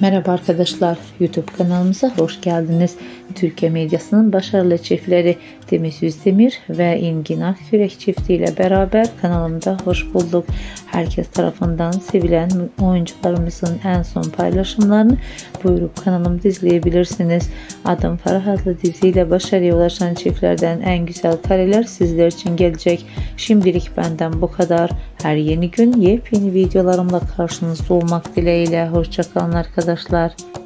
Merhaba arkadaşlar, YouTube kanalımıza hoş geldiniz. Türkiye medyasının başarılı çiftleri Demet Özdemir ve Engin Akyürek çiftiyle beraber kanalımda hoş bulduk. Herkes tarafından sevilen oyuncularımızın en son paylaşımlarını buyurup kanalımda izleyebilirsiniz. Adım Farah adlı diziyle başarıya ulaşan çiftlerden en güzel kareler sizler için gelecek. Şimdilik benden bu kadar. Her yeni gün yepyeni videolarımla karşınızda olmak dileğiyle. Hoşça kalın arkadaşlar.